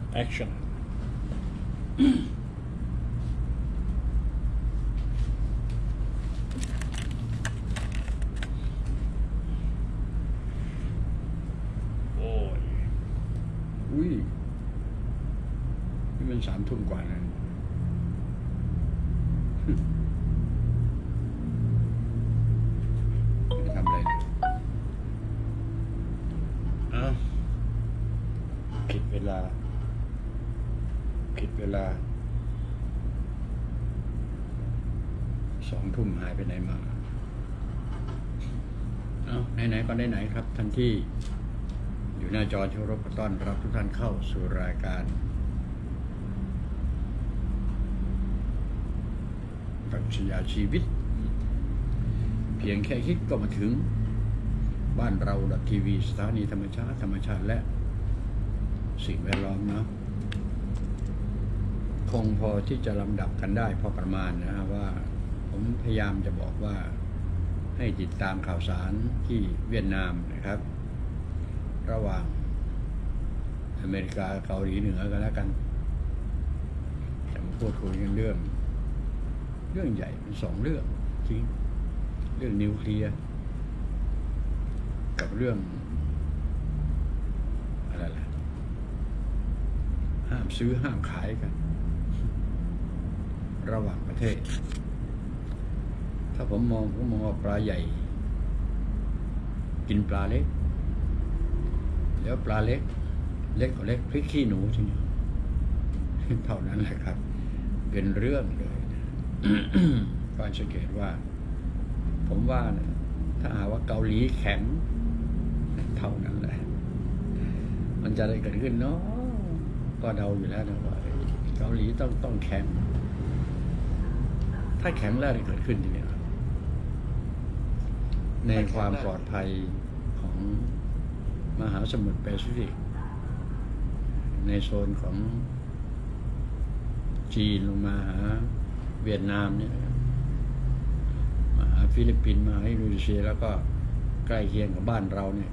action โอ้ยอุ้ยนี่มัน3 ทุ่มกว่าแล้วไม่ทำอะไรเลยผิดเวลา2 ทุ่มหายไปไหนมาไหนก็ได้ไหนครับท่านที่อยู่หน้าจอที่เคารพต้อนรับทุกท่านเข้าสู่รายการปรัชญาชีวิตเพียงแค่คิดก็มาถึงบ้านเราทีวีสถานีธรรมชาติและสิ่งแวดล้อมเนาะคงพอที่จะลำดับกันได้พอประมาณนะว่าผมพยายามจะบอกว่าให้ติดตามข่าวสารที่เวียดนามนะครับระหว่างอเมริกาเกาหลีเหนือกันแล้วกันจะมาพูดคุยกันเรื่องใหญ่เป็น2 เรื่องจริงเรื่องนิวเคลียร์กับเรื่องอะไรล่ะห้ามซื้อห้ามขายกันระหว่างประเทศถ้าผมมองว่าปลาใหญ่กินปลาเล็กแล้วปลาเล็กกว่าเล็กพริกขี้หนูจริงเท่านั้นแหละครับเป็นเรื่องเลยก็สังเกตว่าผมว่าถ้าหาว่าเกาหลีแข็งเท่านั้นแหละมันจะอะไรเกิดขึ้นเนาะก็เดาอยู่แล้วนะว่าเกาหลีต้องแข็งถ้าแข็งแล้วอะไรเกิดขึ้นทีนี้ในความปลอดภัยของมหาสมุทรแปซิฟิกในโซนของจีนลงมาหาเวียดนามเนี่ยมาหาฟิลิปปินส์มาหาอินโดนีเซียแล้วก็ใกล้เคียงกับบ้านเราเนี่ย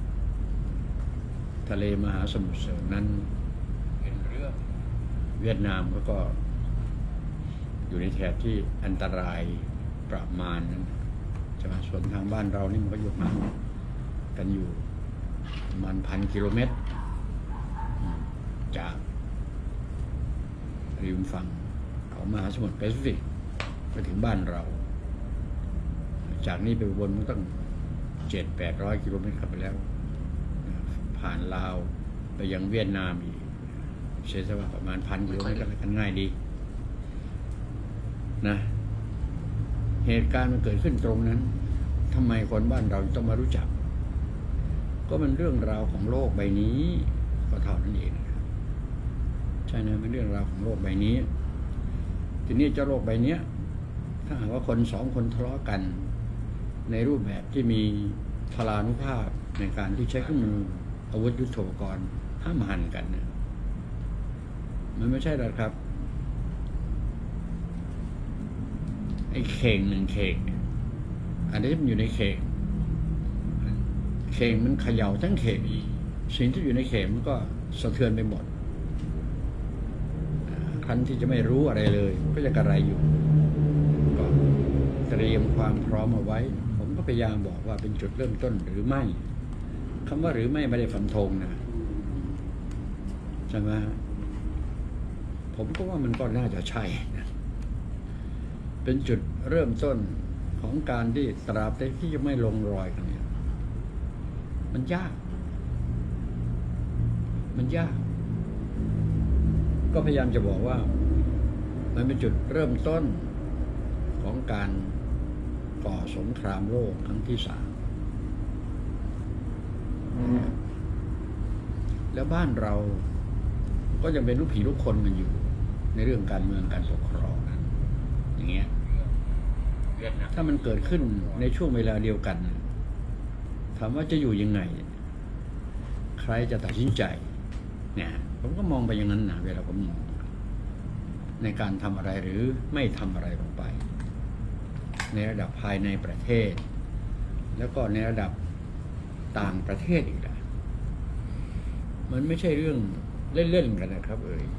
ทะเลมหาสมุทรนั้นเป็นเรื่องเวียดนามก็อยู่ในแถบที่อันตรายประมาณนั้นจะมาส่วนทางบ้านเรานี่มันก็อยู่ห่างกันอยู่ประมาณ1,000 กิโลเมตรจากริมฝั่งของมหาสมุทรแปซิฟิกไปถึงบ้านเราจากนี้ไปบนมันต้อง700-800 กิโลเมตรขับไปแล้วผ่านลาวไปยังเวียดนามอีกใช้สว่าประมาณ1,000 กิโลเมตรกันง่ายดีนะเหตุการณ์มันเกิดขึ้นตรงนั้นทำไมคนบ้านเราต้องมารู้จักก็มันเรื่องราวของโลกใบนี้ก็เท่านั้นเองใช่นะเป็นเรื่องราวของโลกใบนี้ทีนี้เจ้าโลกใบนี้ถ้าหากว่าคน2 คนทะเลาะกันในรูปแบบที่มีพลานุภาพในการที่ใช้เครื่องมืออาวุธยุทโธปกรณ์ห้ามหันกันเนี่ยมันไม่ใช่หรอกครับไอ้เข่ง1 เข่งอันนี้มันอยู่ในเข่งมันเขย่าทั้งเข่งสิ่งที่อยู่ในเข่งมันก็สะเทือนไปหมดคันที่จะไม่รู้อะไรเลยก็จะกระไรอยู่ก็เตรียมความพร้อมเอาไว้ผมก็พยายามบอกว่าเป็นจุดเริ่มต้นหรือไม่คำว่าหรือไม่ได้ฟันธงนะใช่ไหมผมก็ว่ามันก็น่าจะใช่นะเป็นจุดเริ่มต้นของการที่ตราบใดที่จะไม่ลงรอยกันเนี่ยมันยากก็พยายามจะบอกว่ามันเป็นจุดเริ่มต้นของการก่อสงครามโลกครั้งที่ 3แล้วบ้านเราก็ยังเป็นลูกผีลูกคนกันอยู่ในเรื่องการเมืองการปกครองนั้นอย่างเงี้ยถ้ามันเกิดขึ้นในช่วงเวลาเดียวกันถามว่าจะอยู่ยังไงใครจะตัดสินใจเนี่ยผมก็มองไปอย่างนั้นนะเวลาผมมองในการทำอะไรหรือไม่ทำอะไรลงไปในระดับภายในประเทศแล้วก็ในระดับต่างประเทศอีกแล้วมันไม่ใช่เรื่องเล่นๆกันนะครับ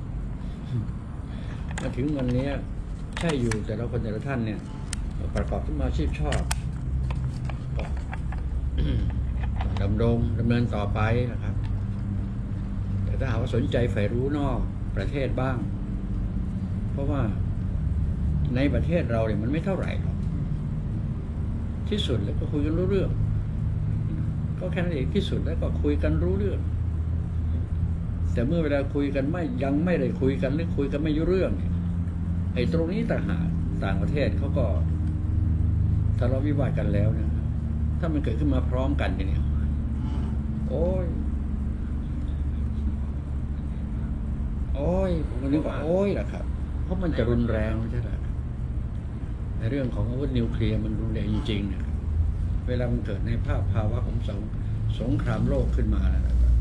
มาถึงวันนี้ใช่อยู่แต่ละคนแต่ละท่านเนี่ยประกอบอาชีพชอบดำเนินต่อไปนะครับแต่ถ้าหากว่าสนใจใฝ่รู้นอกประเทศบ้าง เพราะว่าในประเทศเราเนี่ยมันไม่เท่าไหร่หรอกที่สุดแล้วก็คุยกันรู้เรื่องก็แค่นั้นเองที่สุดแล้วก็คุยกันรู้เรื่องแต่เมื่อเวลาคุยกันยังไม่ได้คุยกันหรือคุยกันไม่รู้เรื่องไอ้ตรงนี้ต่างหากต่างประเทศเขาก็ทะเลาะวิวาทกันแล้วเนี่ยถ้ามันเกิดขึ้นมาพร้อมกันเนี่ยโอ้ยผมก็นึกว่าโอ้ยแหละครับเพราะมันจะรุนแรงใช่ไหมในเรื่องของอาวุธนิวเคลียร์มันรุนแรงจริงๆนะครับเวลามันเกิดในภาวะของสงครามโลกขึ้นมาแล้ว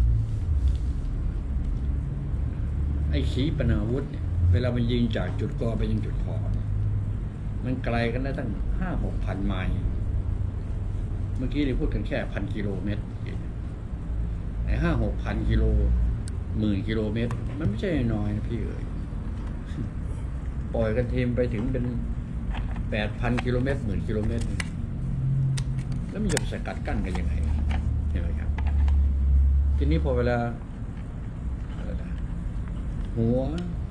ไอ้ขีปนาวุธเนี่ยเวลามันยิงจากจุดกอไปยังจุดพอมันไกลกันได้ตั้ง5-6,000 ไมล์เมื่อกี้เราพูดกันแค่1,000 กิโลเมตรไอ้5-6,000 กิโล10,000 กิโลเมตรมันไม่ใช่น้อยนะพี่ปล่อยกันทีมไปถึงเป็น8,000 กิโลเมตร10,000 กิโลเมตรแล้วมันจะสกัดกั้นกันยังไงเห็นไหมครับทีนี้พอเวลาหัว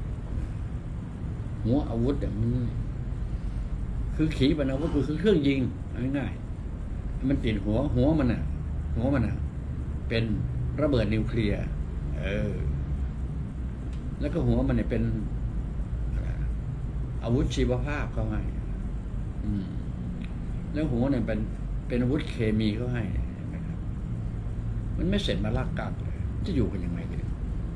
อาวุธอย่างนี้คือขีปนาวุธคือเครื่องยิงง่ายๆมันติดหัวมันอ่ะเป็นระเบิดนิวเคลียร์แล้วก็หัวมันเนี่ยเป็นอาวุธชีวภาพเขาให้แล้วหัวเนี่ยเป็นอาวุธเคมีเขาให้นะครับมันไม่เสร็จมาลากกักเลยจะอยู่กันยังไงกัน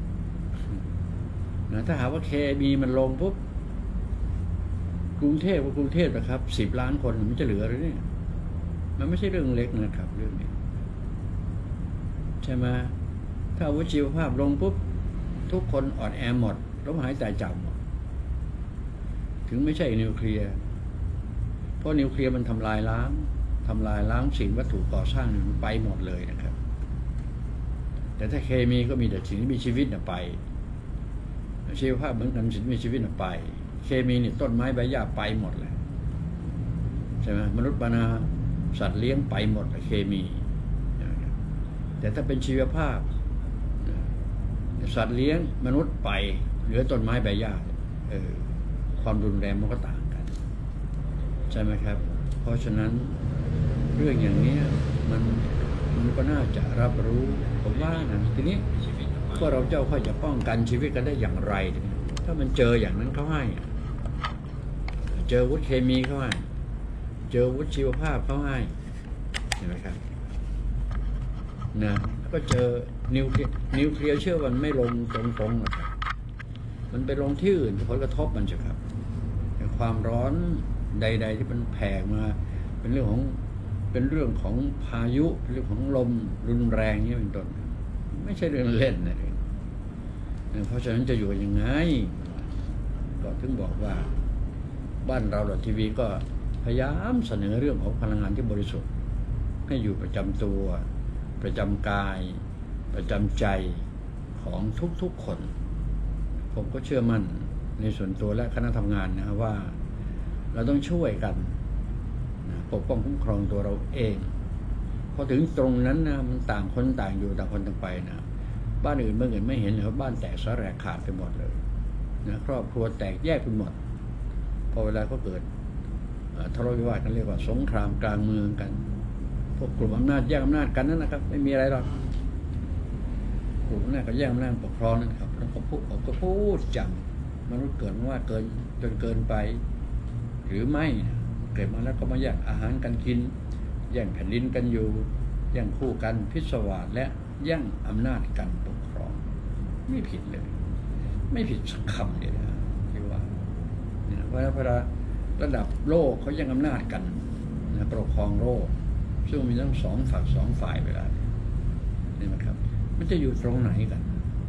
นะถ้าหาว่าเคมีมันลงปุ๊บกรุงเทพนะครับ10 ล้านคนมันจะเหลือหรือเนี่ยมันไม่ใช่เรื่องเล็กนะครับเรื่องนี้ใช่ไหมถ้าอาวุธชีวภาพลงปุ๊บทุกคนอ่อนแอหมดล้มหายตายจากหมดถึงไม่ใช่นิวเคลียร์เพราะนิวเคลียร์มันทำลายล้างสิ่งวัตถุก่อสร้างมันไปหมดเลยนะครับแต่ถ้าเคมีก็มีแต่สิ่งที่มีชีวิตไปชีวภาพเหมือนกันสิ่งที่มีชีวิตไปเคมีเนี่ยต้นไม้ใบหญ้าไปหมดเลยใช่ไหมมนุษย์ปนาสัตว์เลี้ยงไปหมดเลยเคมีแต่ถ้าเป็นชีวภาพสัตว์เลี้ยงมนุษย์ไปเหลือต้นไม้ใบหญ้าความรุนแรงมันก็ต่างกันใช่ไหมครับเพราะฉะนั้นเรื่องอย่างนี้มันก็น่าจะรับรู้ผมว่านะทีนี้พวกเราเจ้าค่อยจะป้องกันชีวิตกันได้อย่างไรถ้ามันเจออย่างนั้นเขาให้เจออาวุธเคมีเขาให้เจออาวุธชีวภาพเขาให้เห็นไหมครับนะก็เจอนิวเคลียร์เชื่อว่ามันไม่ลงตรงๆนะครับมันไปลงที่อื่นผลกระทบมันใช่ครับความร้อนใดๆที่มันแผ่มาเป็นเรื่องของพายุเรื่องของลมรุนแรงนี่เป็นต้นไม่ใช่เรื่องเล่นนะเพราะฉะนั้นจะอยู่ยังไงก็ถึงบอกว่าบ้านเราทีวีก็พยายามเสนอเรื่องของพลังงานที่บริสุทธิ์ให้อยู่ประจำตัวประจำกายประจำใจของทุกๆคนผมก็เชื่อมั่นในส่วนตัวและคณะทำงานนะว่าเราต้องช่วยกันปกป้องคุ้มครองตัวเราเองพอถึงตรงนั้นนะมันต่างคนต่างอยู่ต่างคนต่างไปนะบ้านอื่นเมืองอื่นไม่เห็นเลยบ้านแตกสลายขาดไปหมดเลยนะครอบครัวแตกแยกไปหมดพอเวลาก็เกิดทะเลาะวิวาทกันเรียกว่าสงครามกลางเมืองกันพวกกลุ่มอำนาจแย่งอำนาจกันนั่นนะครับไม่มีอะไรหรอกกลุ่มอำนาจก็แย่งอำนาจปกครองนั่นครับแล้วก็พูดจังมนุษย์เกิดว่าเกินจนเกินไปหรือไม่เกิดมาแล้วก็มาแย่งอาหารกันกินแย่งแผ่นดินกันอยู่แย่งคู่กันพิศวาสและแย่งอำนาจกันปกครองไม่ผิดเลยไม่ผิดสักคำเดียวนะที่ว่าเวลาระดับโลกเขาแย่งอำนาจกันนะปกครองโลกซึ่งมีทั้งสองฝ่ายเวลานี่นะครับมันจะอยู่ตรงไหนกัน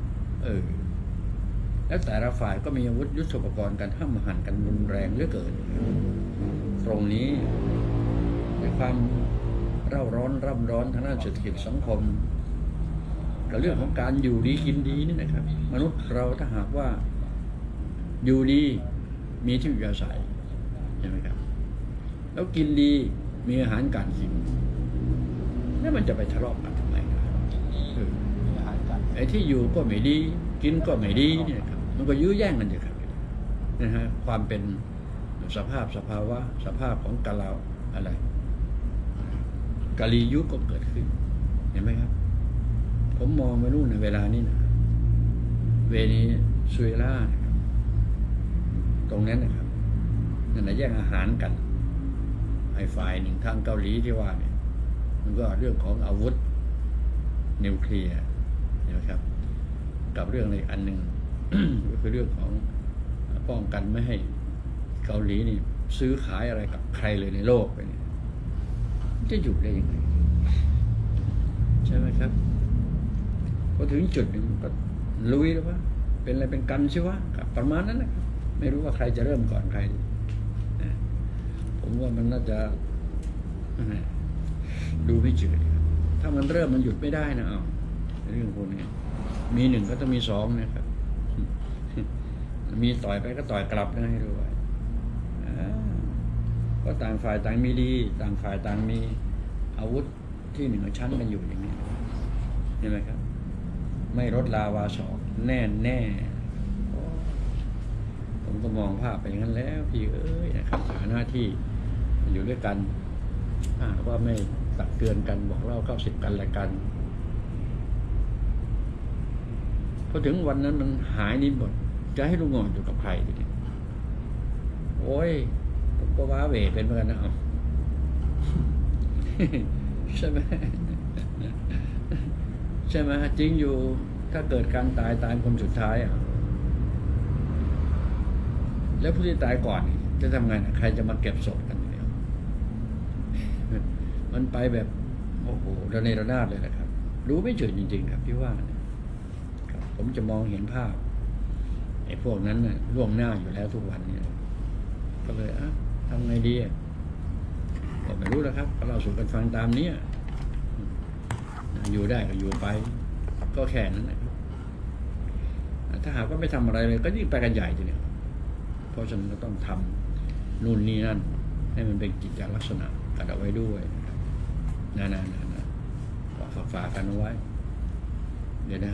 แล้วแต่ละฝ่ายก็มีอาวุธยุทโธปกรณ์กันห้ามหันกันรุนแรงเหลือเกินตรงนี้ในความเร่าร้อนร่ำร้อนทางด้านเศรษฐกิจสังคมกับเรื่องของการอยู่ดีกินดีนี่นะครับมนุษย์เราถ้าหากว่าอยู่ดีมีที่อยู่อาศัยใช่ไหมครับแล้วกินดีมีอาหารการกินแล้วมันจะไปทะเลาะกันทำไมไอ้ที่อยู่ก็ไม่ดีกินก็ไม่ดีเนี่ยครับมันก็ยื้อแย่งกันอยู่ครับนะฮะความเป็นสภาพสภาวะสภาพของกาลาอะไรกาลียุคก็เกิดขึ้นเห็นไหมครับผมมองไปนู่นในเวลานี้นะเวนีซุเอลานะครับตรงนั้นนะครับนั่นแย่งอาหารกันไอ้ฝ่ายหนึ่งทางเกาหลีที่ว่าเนี่ยมันก็เรื่องของอาวุธนิวเคลียร์นะครับกับเรื่องอะไรอันหนึ่ง ก็คือเรื่องของป้องกันไม่ให้เกาหลีนี่ซื้อขายอะไรกับใครเลยในโลกไปเนี่ยจะอยู่ได้ยังไงใช่ไหมครับพอถึงจุดหนึ่งก็ลุยแล้วว่าเป็นอะไรเป็นกันใช่ไหมครับประมาณนั้นนะครับไม่รู้ว่าใครจะเริ่มก่อนใครนะผมว่ามันน่าจะดูไม่จืดถ้ามันเริ่มมันหยุดไม่ได้นะเอาเรื่องพวกนี้มีหนึ่งก็ต้องมีสองนะครับมีต่อยไปก็ต่อยกลับนะให้รู้ไว้ก็ต่างฝ่ายต่างมีดีต่างฝ่ายต่างมีอาวุธที่หนึ่งชั้นกันอยู่อย่างนี้เห็นไหมครับไม่ลดลาวาสอกแน่ผมก็มองภาพไปอย่างนั้นแล้วพี่เอ้ยนะครับหาหน้าที่อยู่ด้วยกันว่าไม่ตักเตือนกันบอกเล่า90กันละกันพอถึงวันนั้นมันหายนิดหมดจะให้ลุงงอนอยู่กับใครทีนี้โอ้ยผมก็ว้าเหวเป็นเหมือนกันนะเอาใช่ไหมใช่ไหมจริงอยู่ถ้าเกิดการตายคนสุดท้ายแล้วผู้ที่ตายก่อนจะทำไงใครจะมาเก็บศพกันเนี่ยมันไปแบบโอ้โหระเนระนาดเลยนะครับรู้ไม่เฉยจริงๆครับพี่ว่าครับผมจะมองเห็นภาพไอ้พวกนั้นน่ะล่วงหน้าอยู่แล้วทุกวันเนี่ยก็เลยทำไงดีก็ไม่รู้แล้วครับเราสู่กันฟังตามนี้อยู่ได้ก็อยู่ไปก็แค่นั้นนะครับถ้าหากว่าไม่ทำอะไรเลยก็ยิ่งไปกันใหญ่ทีเดียวเพราะฉะนั้นก็ต้องทำนู่นนี่นั่นให้มันเป็นกิจลักษณะกันเอาไว้ด้วยนะฝากกันเอาไว้เดี๋ยวนะ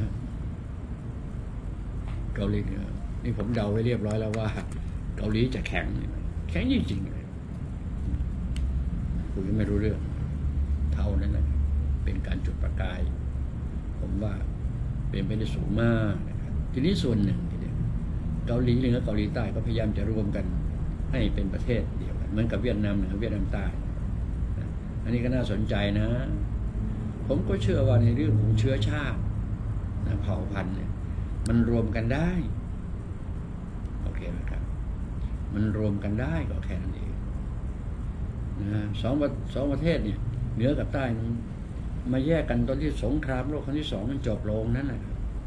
เกาหลีเนี่ยนี่ผมเดาไว้เรียบร้อยแล้วว่าเกาหลีจะแข็งจริงๆเลยคุยไม่รู้เรื่องเท่านั้นนะเป็นการจุดประกายผมว่าเป็นไปได้สูงมากนะครับทีนี้ส่วนหนึ่งทีเดียวเกาหลีเหนือเกาหลีใต้ก็พยายามจะรวมกันให้เป็นประเทศเดียวกันเหมือนกับเวียดนามเหนือเวียดนามใต้อันนี้ก็น่าสนใจนะผมก็เชื่อว่าในเรื่องของเชื้อชาติเผ่าพันธุ์เนี่ยมันรวมกันได้โอเคไหมครับมันรวมกันได้ก็แค่นั้นเองนะสองประเทศเนี่ยเหนือกับใต้มาแยกกันตอนที่สงครามโลกครั้งที่2มันจบลงนั่นแหละ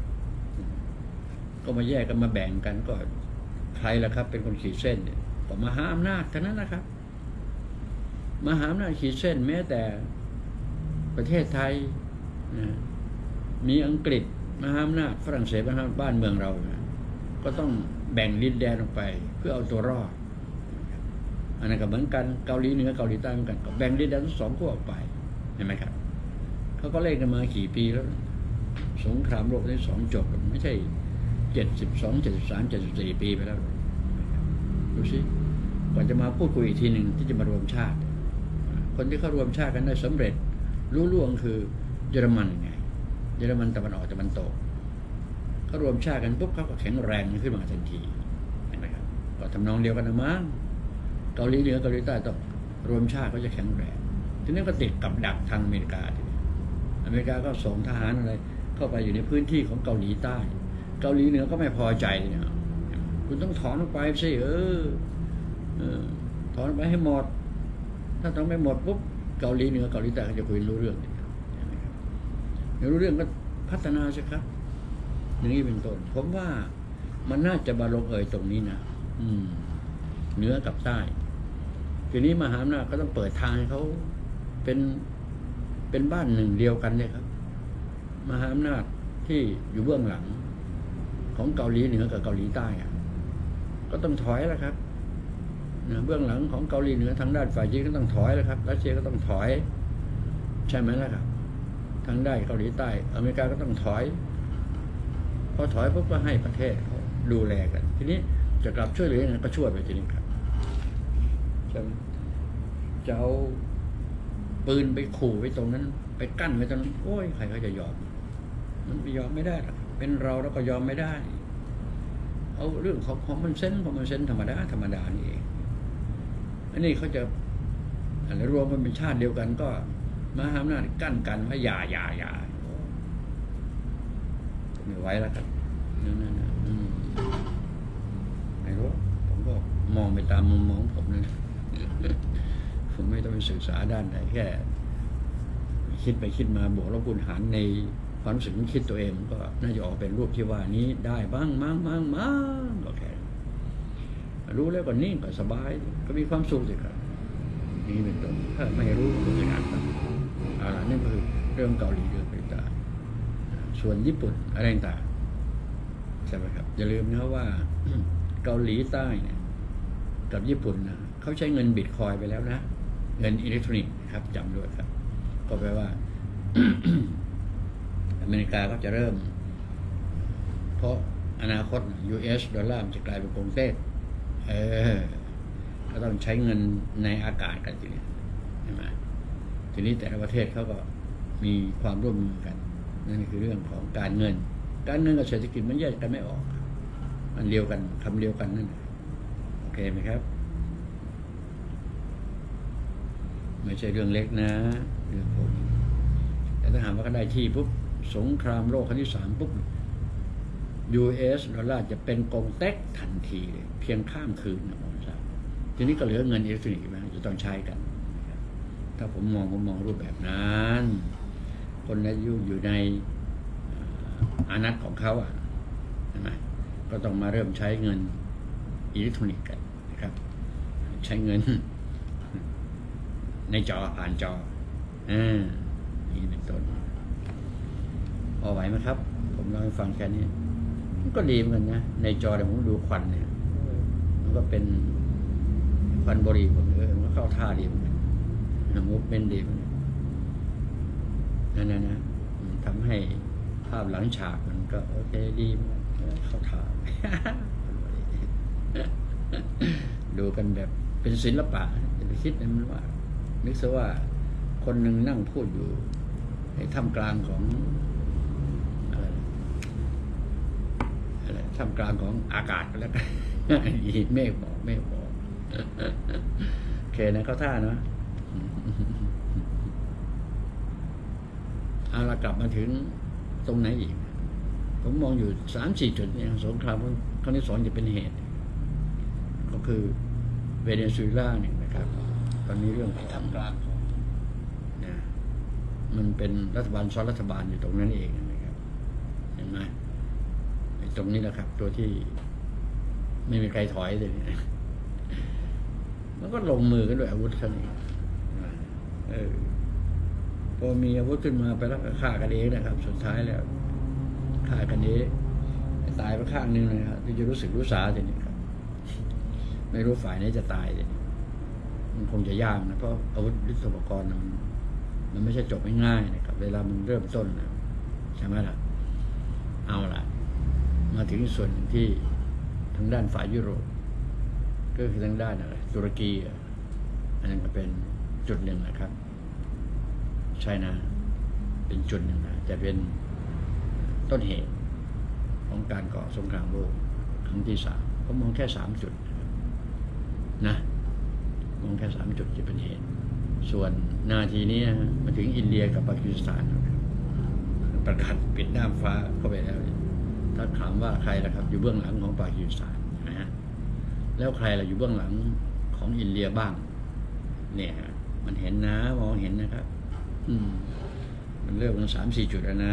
ก็มาแยกกันมาแบ่งกันก็ใครล่ะครับเป็นคนขีดเส้นเนี่ยก็มหาอำนาจเท่านั้นนะครับมหาอำนาจขีดเส้นแม้แต่ประเทศไทยมีอังกฤษมหาอำนาจฝรั่งเศสบ้านเมืองเราก็ต้องแบ่งดินแดนออกไปเพื่อเอาตัวรอดอันนั้นก็เหมือนกันเกาหลีเหนือเกาหลีใต้เหมือนกันก็แบ่งดินแดนทั้งสองขั้วออกไปเห็นไหมครับเขาก็เล่นกันมากี่ปีแล้วสงครามโลกที่2จบไม่ใช่72 73 74 ปีไปแล้วดูสิกว่าจะมาพูดคุยอีกทีหนึ่งที่จะมารวมชาติคนที่เข้ารวมชาติกันได้สำเร็จรู้ล่วงคือเยอรมันไงเยอรมันตะวันออกตะวันตกเขารวมชาติกันปุ๊บเขาก็แข็งแรงขึ้นมาทันทีเห็นไหมครับก็ทำนองเดียวกันนะมั้งเกาหลีเหนือเกาหลีใต้ต้องรวมชาติก็จะแข็งแรงทีนี้ก็ติดกับดักทางอเมริกาทีนี้อเมริกาก็ส่งทหารอะไรเข้าไปอยู่ในพื้นที่ของเกาหลีใต้เกาหลีเหนือก็ไม่พอใจเนี่ยคุณต้องถอนออกไปสิถอนไปให้หมดถ้าถอนไม่หมดปุ๊บเกาหลีเหนือเกาหลีใต้ก็จะคุยรู้เรื่องไม่รู้เรื่องก็พัฒนาสิครับอย่างนี้เป็นต้นผมว่ามันน่าจะมาลงเอยตรงนี้นะเหนือกับใต้ทีนี้มหาอำนาจก็ต้องเปิดทางให้เขาเป็นบ้านหนึ่งเดียวกันเนี่ยครับมหาอำนาจที่อยู่เบื้องหลังของเกาหลีเหนือกับเกาหลีใต้ก็ต้องถอยแล้วครับเบื้องหลังของเกาหลีเหนือทางด้านฝ่ายจีนก็ต้องถอยแล้วครับรัสเซียก็ต้องถอยใช่ไหมล่ะครับทางด้านเกาหลีใต้อเมริกาก็ต้องถอยพอถอยปุ๊บก็ให้ประเทศเขาดูแลกันทีนี้จะกลับช่วยเหลือยังไงก็ช่วยไปทีนี้ครับใช่ไหมจะเอาปืนไปขู่ไว้ตรงนั้นไปกั้นไว้ตรงนั้นโอ้ยใครเขาจะยอมมันไปยอมไม่ได้หรอกเป็นเราแล้วก็ยอมไม่ได้เอาเรื่องของมันเซนธรรมดานี่เองอันนี้เขาจะอะไรรวมมันเป็นชาติเดียวกันก็มาทำหน้ากั้นกันว่าอย่าไม่ไหวแล้วครับนั่นไม่รู้ผมก็มองไปตามมุมมองผมนะผมไม่ต้องไปศึกษาด้านไหนแค่คิดไปคิดมาบวกลบคูณหารในความรู้สึกคิดตัวเองก็น่าจะออกเป็นรูปที่ว่านี้ได้บ้างมั้งก็แค่รู้แล้วก็นิ่งก็สบายก็มีความสุขสิครับนี่เป็นต้นถ้าไม่รู้ก็ไม่อ่านครับนี่คือเรื่องเกาหลีเรื่องต่างส่วนญี่ปุ่นอะไรต่างใช่ไหมครับอย่าลืมนะว่าเกาหลีใต้เนี่ยกับญี่ปุ่นนะเขาใช้เงินบิตคอยไปแล้วนะเงินอิเล็กทรอนิกส์ครับจำด้วยครับก็แปลว่า อเมริกาก็จะเริ่มเพราะอนาคต US ดอลลาร์จะกลายเป็นกงเต้ก็ต้องใช้เงินในอากาศกันทีนี้ใช่ไหมทีนี้แต่ละประเทศเขาก็มีความร่วมมือกันนั่นคือเรื่องของการเงินกับเศรษฐกิจมันแยกกันไม่ออกมันเดียวกันคำเดียวกันนั่นโอเคไหมครับไม่ใช่เรื่องเล็กนะเรื่องพวกนี้แต่ถ้าหากว่าก็ได้ที่ปุ๊บสงครามโลกครั้งที่3ปุ๊บ US ดอลลาร์จะเป็นกงเต็กทันทีเลยเพียงข้ามคืนนะผมทราบทีนี้ก็เหลือเงินอิเล็กทรอนิกส์ไหมจะต้องใช้กันถ้าผมมองรูปแบบนั้นคนอายุอยู่ในอานัตของเขาใช่ไหมก็ต้องมาเริ่มใช้เงินอิเล็กทรอนิกส์กันนะครับใช้เงินในจอผ่านจอนี่เป็นต้นพอไหวไหมครับผมเล่าให้ฟังแค่นี้มันก็ดีเหมือนกันนะในจอเดี๋ยวผมดูควันเนี่ยมันก็เป็นควันบุหรี่ผมมันก็เข้าท่าดีเหมือนกันมูฟเมนต์ดีเหมือนกันนั่นนะทำให้ภาพหลังฉากมันก็โอเคดีเข้าท่า ดูกันแบบเป็นศิลปะอย่าไปคิดนะมันว่านึกซะว่าคนหนึ่งนั่งพูดอยู่ในท่ามกลางของอะไรท่ามกลางของอากาศก็แล้วกันเมฆบอกโอเคนะเขาท่าเนาะเอาละกลับมาถึงตรงไหนอีกผมมองอยู่ 3-4 จุดเนี่ยสงครามครั้งที่2จะเป็นเหตุก็คือเวเนซุเอลาเนี่ยนะครับตอนนี้เรื่องทำกลางนะมันเป็นรัฐบาลซ้อนรัฐบาลอยู่ตรงนั้นเองนะครับเห็นไหมตรงนี้แหละครับตัวที่ไม่มีใครถอยเลยมันก็ลงมือกันด้วยอาวุธเท่านี้พอมีอาวุธขึ้นมาไปแล้วก็ฆ่ากันเองนะครับสุดท้ายแล้วฆ่ากันเองตายไปข้างนึงนะครับที่จะรู้สึกรู้สาทีนี้ครับไม่รู้ฝ่ายไหนจะตายเลยมันคงจะยากนะเพราะอาวุธยุทโธปกรณ์มันไม่ใช่จบง่ายๆนะครับเวลามันเริ่มต้นนะใช่ไหมล่ะเอาล่ะมาถึงส่วนที่ทางด้านฝ่ายยุโรปก็คือทางด้านอะไรตุรกีอันนั้นก็เป็นจุดหนึ่งนะครับใช่นะเป็นจุดหนึ่งนะแต่เป็นต้นเหตุของการก่อสงครามโลกครั้งที่3ผมมองแค่3 จุดนะมองแค่3 จุดที่เป็นเหตุส่วนนาทีนี้มาถึงอินเดียกับปากีสถานประกาศปิดน้ำฟ้าเข้าไปแล้วถ้าถามว่าใครล่ะครับอยู่เบื้องหลังของปากีสถานนะฮะแล้วใครล่ะอยู่เบื้องหลังของอินเดียบ้างเนี่ยมันเห็นนะมองเห็นนะครับมันเริ่มกัน3-4 จุดแล้วนะ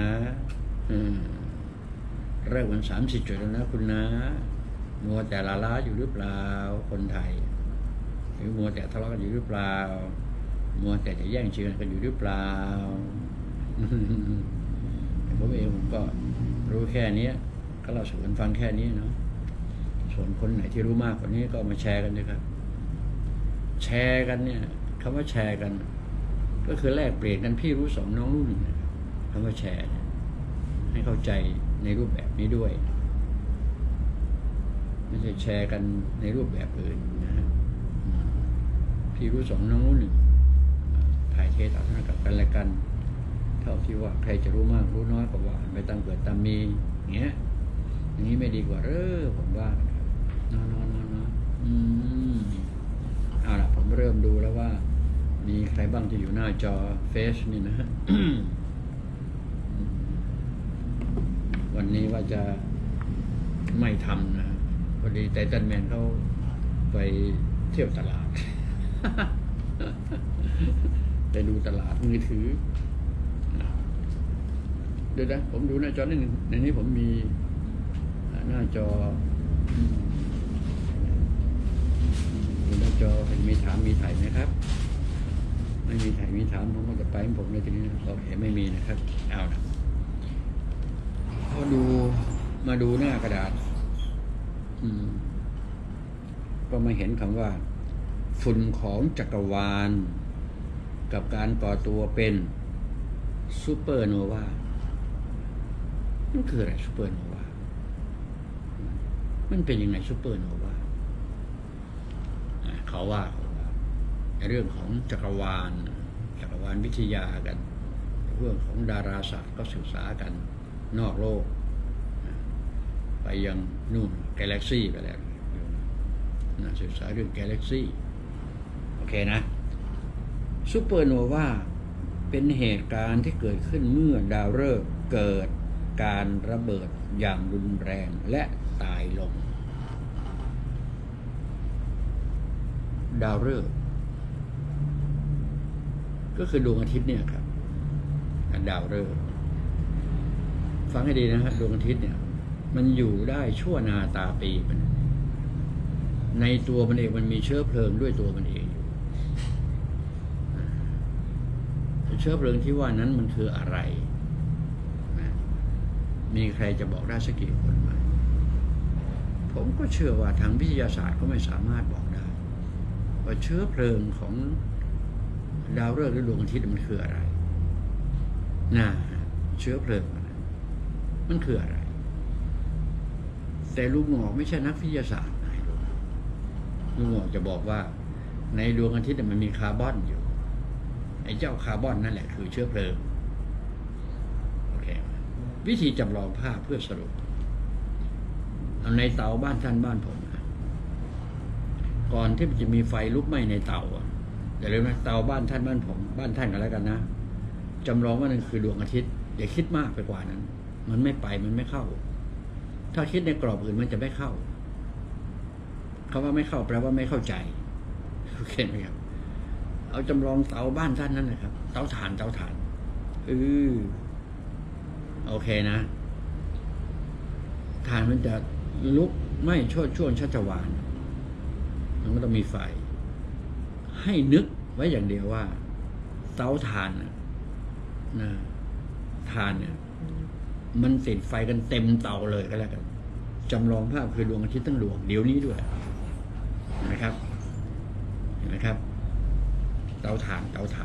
เริ่มกัน3-4 จุดแล้วนะคุณนะมัวแต่ล้าอยู่หรือเปล่าคนไทยหรือมัวแต่ทะเลาะกันอยู่หรือเปล่ามัวแต่จะแย่งชิงกันอยู่หรือเปล่าผมเองผมก็รู้แค่นี้ก็เราสู่กันฟังแค่นี้เนาะส่วนคนไหนที่รู้มากกว่านี้ก็มาแชร์กันด้วยครับแชร์กันเนี่ยคำว่าแชร์กันก็คือแลกเปลี่ยนกันพี่รู้สองน้องรู้หนึ่งคำว่าแชร์ให้เข้าใจในรูปแบบนี้ด้วยไม่ใช่แชร์กันในรูปแบบอื่นนะฮะพี่รู้สองน้องรู้หนึ่งถ่ายเทต่อหน้ากับกันและกันเท่าที่ว่าใครจะรู้มากรู้น้อยก็ว่าไปตามเกิดตามมีอย่างนี้ไม่ดีกว่าผมว่าน้อยเอาล่ะผมเริ่มดูแล้วว่ามีใครบ้างที่อยู่หน้าจอเฟซนี่นะฮะ วันนี้ว่าจะไม่ทำนะพอดีไททันแมนเขาไปเที่ยวตลาด ไปดูตลาดมือถือเดี๋ยวนะผมดูหน้าจอนิดนึงในนี้ผมมีหน้าจอดูหน้าจอมีถามมีถ่ายไหมครับไม่มีถ่ายมีถามผมก็จะไปผมในทีนี้โอเคไม่มีนะครับเอาละพอมาดูหน้ากระดาษก็มาเห็นคำว่าฝุ่นของจักรวาลกับการก่อตัวเป็นซูเปอร์โนวามันคืออะไรซูเปอร์โนวามันเป็นยังไงซูเปอร์โนวาเขาว่าในเรื่องของจักรวาลวิทยากันเรื่องของดาราศาสตร์ก็ศึกษากันนอกโลกไปยังนู่นกาแล็กซี่ไปแล้วศึกษาเรื่องกาแล็กซี่โอเคนะซูเปอร์โนวาเป็นเหตุการณ์ที่เกิดขึ้นเมื่อดาวฤกษ์เกิดการระเบิดอย่างรุนแรงและตายลงดาวฤกษ์ก็คือดวงอาทิตย์เนี่ยครับดาวฤกษ์ฟังให้ดีนะครับดวงอาทิตย์เนี่ยมันอยู่ได้ชั่วนาตาปีมันในตัวมันเองมันมีเชื้อเพลิงด้วยตัวมันเองเชื้อเพลิงที่ว่านั้นมันคืออะไรมีใครจะบอกได้สักกี่คนไหมผมก็เชื่อว่าทางวิทยาศาสตร์ก็ไม่สามารถบอกได้ว่าเชื้อเพลิงของดาวฤกษ์หรือดวงอาทิตย์มันคืออะไรเชื้อเพลิงมันคืออะไรแต่ลุงหงอกไม่ใช่นักวิทยาศาสตร์ลุงหงอกจะบอกว่าในดวงอาทิตย์มันมีคาร์บอนอยู่ไอ้เจ้าคาร์บอนนั่นแหละคือเชื้อเพลิงโอเควิธีจำลองภาพเพื่อสรุปเอาในเตาบ้านท่านบ้านผมก่อนที่จะมีไฟลุกไหม้ในเตาอย่าลืมนะเตาบ้านท่านบ้านผมบ้านท่านกันแล้วกันนะจำลองว่านั่นคือดวงอาทิตย์อย่าคิดมากไปกว่านั้นมันไม่ไปมันไม่เข้าถ้าคิดในกรอบอื่นมันจะไม่เข้าคำว่าไม่เข้าแปลว่าไม่เข้าใจโอเคไหมครับเอาจำลองเตาบ้านท่านนั่นนะครับเตาถ่านโอเคนะถ่านมันจะลุกไหม้ช่วงชัชวาลมันก็ต้องมีไฟให้นึกไว้อย่างเดียวว่าเตาถ่านถ่านเนี่ยมันติดไฟกันเต็มเตาเลยก็แล้วกันจำลองภาพคือดวงอาทิตย์ทั้งดวงเดี๋ยวนี้ด้วยเห็นไหมครับเตาถ่าน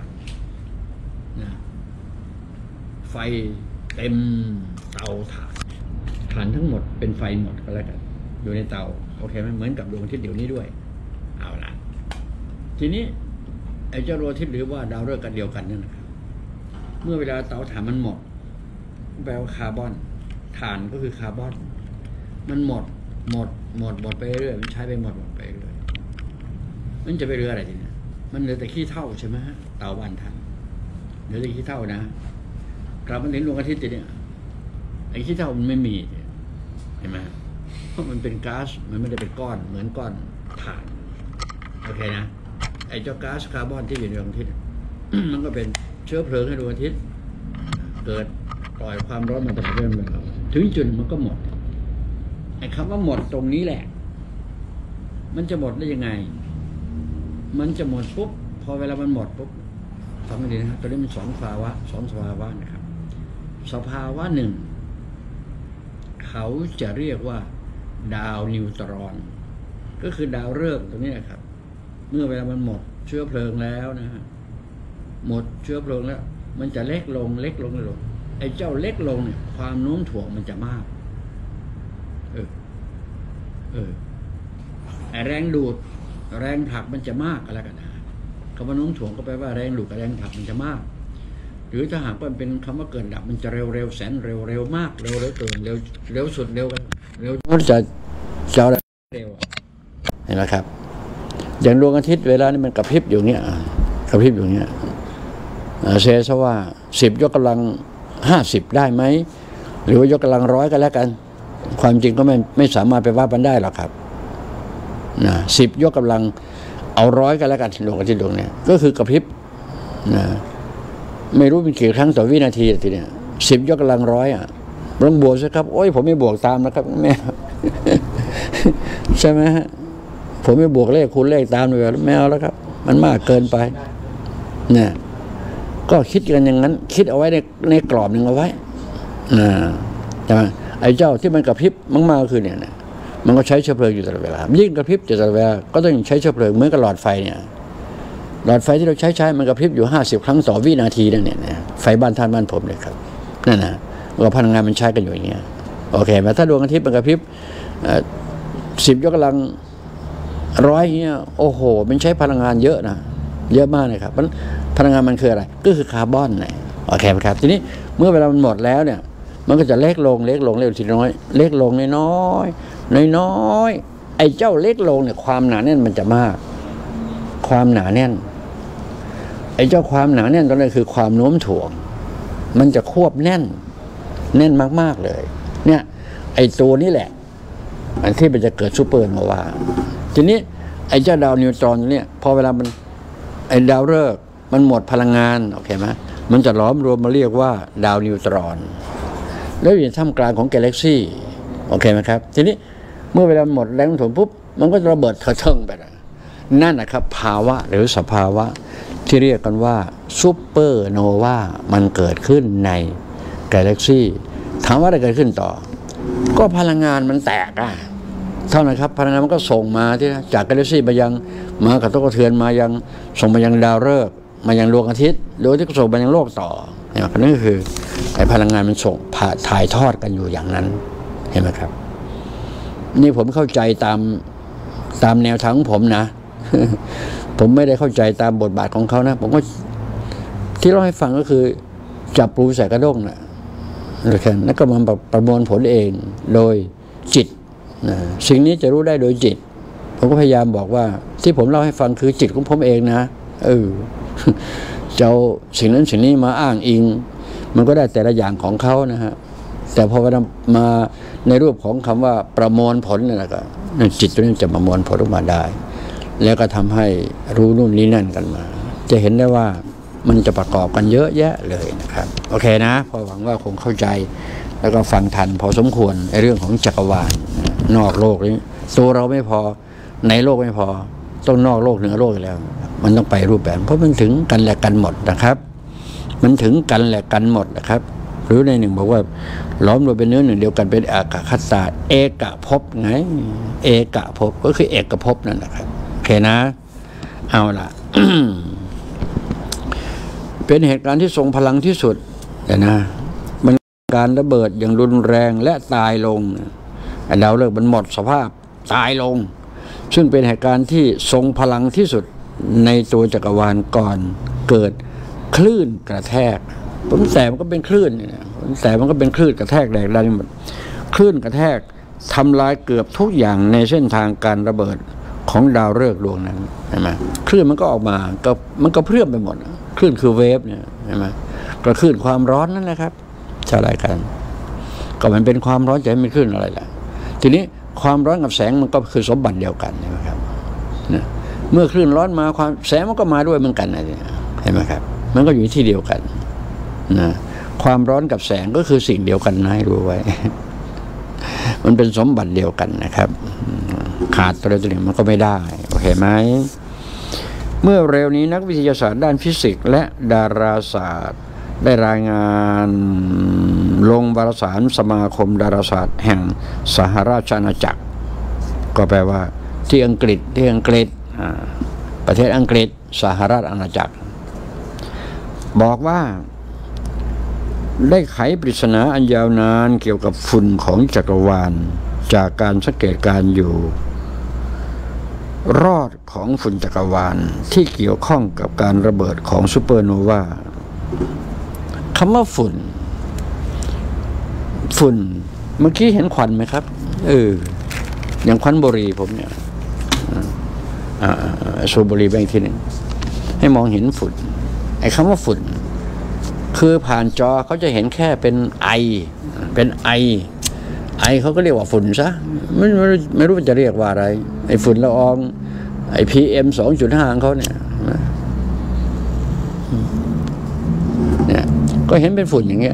ไฟเต็มเตาถ่านทั้งหมดเป็นไฟหมดก็แล้วกันอยู่ในเตาโอเคไหมเหมือนกับดวงอาทิตย์เดี๋ยวนี้ด้วยเอาละทีนี้ไอ้เจ้าดวงอาทิตย์หรือว่าดาวฤกษ์กันเดียวกันนั่นนะครับเมื่อเวลาเตาถ่านมันหมดแปลว่าคาร์บอนถ่านก็คือคาร์บอนมันหมดไปเรื่อยมันใช้ไปหมดไปเรื่อยมันจะไปเรืออะไรทีนี้มันเหลือแต่ขี้เถ้าใช่ไหมฮะเตาบ้านท่านเหลือแต่ขี้เถ้านะกลับมาถึงดวงอาทิตย์เนี่ยไอ้ขี้เถ้ามันไม่มีเห็นไหมเพราะมันเป็นก๊าซมันไม่ได้เป็นก้อนเหมือนก้อนถ่านโอเคนะไอ้เจ้าก๊าซคาร์บอนที่อยู่ในดวงอาทิตย์ มันก็เป็นเชื้อเพลิงให้ดวงอาทิตย์เกิดปล่อยความร้อนมาตลอดเรื่องถึงจุดมันก็หมดไอ้คำว่าหมดตรงนี้แหละมันจะหมดได้ยังไงมันจะหมดปุ๊บพอเวลามันหมดปุ๊บฟังให้ดีนะครับตอนนี้มันสองสภาวะนะครับสภาวะหนึ่งเขาจะเรียกว่าดาวนิวตรอนก็คือดาวฤกษ์ตรงนี้ครับเมื่อเวลามันหมดเชื้อเพลิงแล้วนะฮะหมดเชื้อเพลิงแล้วมันจะเล็กลงเล็กลงเล็กลงไอ้เจ้าเล็กลงเนี่ยความโน้มถ่วงมันจะมากไอ้แรงดูดแรงผลักมันจะมากอะไรกันนะคำว่าโน้มถ่วงก็แปลว่าแรงดูดกับแรงผลักมันจะมากหรือถ้าหากว่าเป็นคำว่าเกิดดับมันจะเร็วแสนเร็วมากเร็วเกินเร็วสุดเร็วกันเร็วมันจะเร็วเห็นไหมครับอย่างดวงอาทิตย์เวลานี้มันกระพริบอยู่เงี้ยกระพริบอยู่เงี้ยเซซะว่า10 ยกกำลัง50ได้ไหมหรือว่ายกกำลัง100ก็แล้วกันความจริงก็ไม่สามารถไปว่ามันได้หรอกครับนะ10 ยกกำลังเอา100ก็แล้วกันดวงอาทิตย์ดวงนี้ก็คือกระพริบนะไม่รู้เป็นกี่ครั้งต่อวินาทีทีเนี้ย10 ยกกำลัง100ลองบวกสิครับโอ้ยผมไม่บวกตามนะครับแม่ใช่ไหมฮะผมไม่บวกเลขคูณเลขตามเลยไม่เอาแล้วครับมันมากเกินไปเนี่ยก็คิดกันอย่างนั้นคิดเอาไว้ในกรอบหนึ่งเอาไว้ใช่ไหมไอ้เจ้าที่มันกระพริบมากๆคือเนี่ยมันก็ใช้เชื้อเพลิงอยู่ตลอดเวลายิ่งกระพริบอยู่ตลอดเวลาก็ต้องใช้เชื้อเพลิงเหมือนกับหลอดไฟเนี่ยหลอดไฟที่เราใช้มันกระพริบอยู่50 ครั้งต่อวินาทีนั่นเนี่ยไฟบ้านท่านบ้านผมเลยครับนั่นนะว่าพลังงานมันใช้กันอยู่อย่างเงี้ยโอเคไหมถ้าดวงอาทิตย์มันกระพริบ10 ยกกำลัง100เงี้ยโอ้โหมันใช้พลังงานเยอะนะเยอะมากเลยครับพลังงานมันคืออะไรก็คือคาร์บอนนะโอเคไหมครับทีนี้เมื่อเวลามันหมดแล้วเนี่ยมันก็จะเล็กลงทีน้อยเล็กลงน้อยไอ้เจ้าเล็กลงเนี่ยความหนาแน่นมันจะมากความหนาแน่นไอ้เจ้าความหนาแน่นตรงนี้คือความโน้มถ่วงมันจะควบแน่นมากๆเลยเนี่ยไอ้ตัวนี้แหละอันที่มันจะเกิดซูเปอร์โนวาทีนี้ไอ้เจ้าดาวนิวตรอนเนี่ยพอเวลามันไอ้ดาวฤกษ์มันหมดพลังงานโอเคไหมมันจะล้อมรวมมาเรียกว่าดาวนิวตรอนแล้วอยู่ในท่ามกลางของกาแล็กซี่โอเคไหมครับทีนี้เมื่อเวลาหมดแรงโน้มถ่วงปุ๊บมันก็จะระเบิดกระเทิงไปนั่นนะครับภาวะหรือสภาวะที่เรียกกันว่าซูเปอร์โนวามันเกิดขึ้นในกาแล็กซี่ถามว่าอะไรเกิดขึ้นต่อก็พลังงานมันแตกเท่านั้นครับพลังงานมันก็ส่งมาที่จากกาแล็กซี่มายังมากระทบกระเทือนมายังส่งมายังดาวฤกษ์มายังดวงอาทิตย์ดวงอาทิตย์ก็ส่งมายังโลกต่อเนี่ยนั่นก็คือไอ้พลังงานมันส่งถ่ายทอดกันอยู่อย่างนั้นเห็นไหมครับนี่ผมเข้าใจตามแนวทางของผมนะผมไม่ได้เข้าใจตามบทบาทของเขานะผมก็ที่เล่าให้ฟังก็คือจับปูใส่กระด้งนะแล้วก็มาประมวลผลเองโดยจิตนะสิ่งนี้จะรู้ได้โดยจิตผมก็พยายามบอกว่าที่ผมเล่าให้ฟังคือจิตของผมเองนะจะเอาสิ่งนั้นสิ่งนี้มาอ้างอิงมันก็ได้แต่ละอย่างของเขานะฮะแต่พอมาในรูปของคำว่าประมวลผลนี่แหละก็จิตตัวนี้จะประมวลผลออกมาได้แล้วก็ทำให้รู้นู่นนี่นั่นกันมาจะเห็นได้ว่ามันจะประกอบกันเยอะแยะเลยนะครับโอเคนะพอหวังว่าคงเข้าใจแล้วก็ฟังทันพอสมควรในเรื่องของจักรวาลนอกโลกนี้ตัวเราไม่พอในโลกไม่พอต้องนอกโลกเหนือโลกแล้วมันต้องไปรูปแบบเพราะมันถึงกันและกันหมดนะครับมันถึงกันและกันหมดนะครับหรือในหนึ่งบอกว่าล้อมรวมเป็นเนื้อหนึ่งเดียวกันเป็นอากาคัสสาเอกภพไงเอกภพก็คือเอกภพนั่นแหละครับโอเคนะเอาล่ะ เป็นเหตุการณ์ที่ทรงพลังที่สุดนะมันการระเบิดอย่างรุนแรงและตายลงดาวฤกษ์มันหมดสภาพตายลงซึ่งเป็นเหตุการณ์ที่ทรงพลังที่สุดในตัวจักรวาลก่อนเกิดคลื่นกระแทกผมแสบมันก็เป็นคลื่นเนี่ยแต่มันก็เป็นคลื่นกระแทกแดกดันหมดคลื่นกระแทกทำลายเกือบทุกอย่างในเส้นทางการระเบิดของดาวฤกษ์ดวงนั้นใช่ไหมคลื่นมันก็ออกมาก็มันก็เพื่อมไปหมดคลื่นคือเวฟเนี่ยใช่ไหมก็คลื่นความร้อนนั่นแหละครับใช่อะไรกันก็มันเป็นความร้อนจะให้มันคลื่นอะไรล่ะทีนี้ความร้อนกับแสงมันก็คือสมบัติเดียวกันใช่ไหมครับเมื่อคลื่นร้อนมาความแสงมันก็มาด้วยเหมือนกันนะเห็นไหมครับมันก็อยู่ที่เดียวกันนะความร้อนกับแสงก็คือสิ่งเดียวกันนะให้รู้ไว้ มันเป็นสมบัติเดียวกันนะครับขาดตัวใดตัวหนึ่งมันก็ไม่ได้โอเคไหมเมื่อเร็วนี้นักวิทยาศาสตร์ด้านฟิสิกส์และดาราศาสตร์ได้รายงานลงวารสารสมาคมดาราศาสตร์แห่งสหราชอาณาจักรก็แปลว่าที่อังกฤษประเทศอังกฤษสหราชอาณาจักรบอกว่าได้ไขปริศนาอันยาวนานเกี่ยวกับฝุ่นของจักรวาลจากการสังเกตการอยู่รอดของฝุ่นจักรวาลที่เกี่ยวข้องกับการระเบิดของซูเปอร์โนวาคำว่าฝุ่นเมื่อกี้เห็นควันไหมครับอย่างควันบุหรี่ผมเนี่ยสูบบุหรี่แบ่งทีหนึ่งให้มองเห็นฝุ่นไอ้คำว่าฝุ่นคือผ่านจอเขาจะเห็นแค่เป็นไอเขาก็เรียกว่าฝุ่นซะไม่รู้จะเรียกว่าอะไรไอ้ฝุ่นละอองไอ้ PM 2.5 ของเขาเนี่ยก็เห็นเป็นฝุ่นอย่างเงี้ย